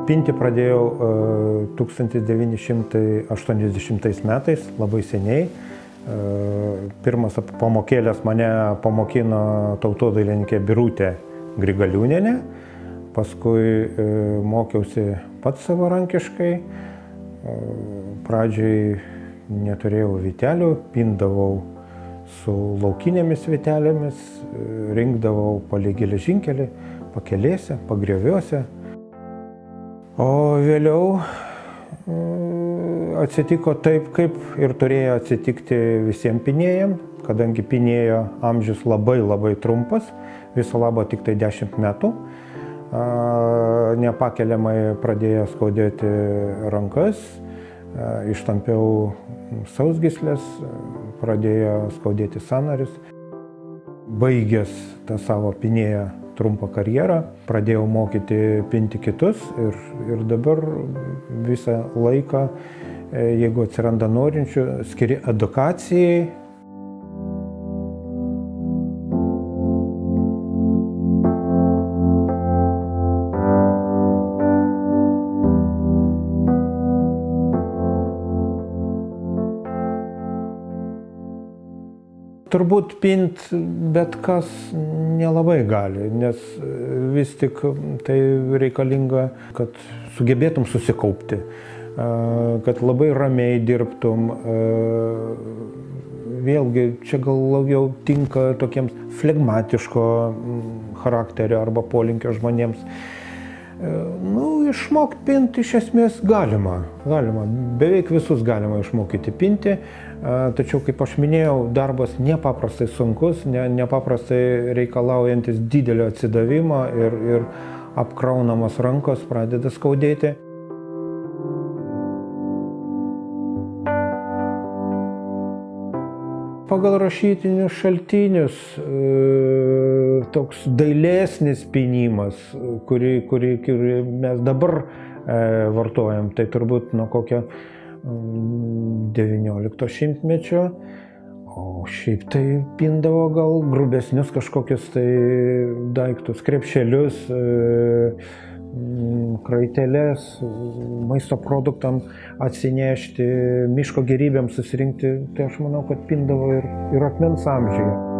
Pinti pradėjau 1980 metais, labai seniai. Pirmas pamokėlės mane pamokino tautodailininkė Birutė Grigaliūnienė. Paskui mokiausi pats savarankiškai. Pradžiai neturėjau vytelių, pindavau su laukinėmis vytelėmis, rinkdavau palei geležinkelį, pakelėse, pagrioviuose. O vėliau atsitiko taip, kaip ir turėjo atsitikti visiems pinėjams, kadangi pinėjo amžius labai trumpas, viso labo tik tai 10 metų. Nepakeliamai pradėjo skaudėti rankas, ištampiau sausgyslės, pradėjo skaudėti sąnarius. Baigęs tą savo pinėjo trumpą karjerą, pradėjau mokyti pinti kitus ir dabar visą laiką, jeigu atsiranda norinčių, skiri edukacijai. Turbūt pint bet kas nelabai gali, nes vis tik tai reikalinga, kad sugebėtum susikaupti, kad labai ramiai dirbtum. Vėlgi, čia gal labiau tinka tokiems flegmatiško charakterio arba polinkio žmonėms. Išmokti pinti iš esmės galima. Beveik visus galima išmokyti pinti. Tačiau, kaip aš minėjau, darbas nepaprastai sunkus, nepaprastai reikalaujantis didelio atsidavimo ir apkraunamas rankos pradeda skaudėti. Pagal rašytinius šaltinius toks dailesnis pynimas, kurį mes dabar vartojam, tai turbūt nuo kokio 19 šimtmečio, o šiaip tai pindavo gal grubesnius kažkokius tai daiktus, krepšelius, kraiteles, maisto produktam atsinešti, miško gėrybėms susirinkti, tai aš manau, kad pindavo ir akmens amžiuje.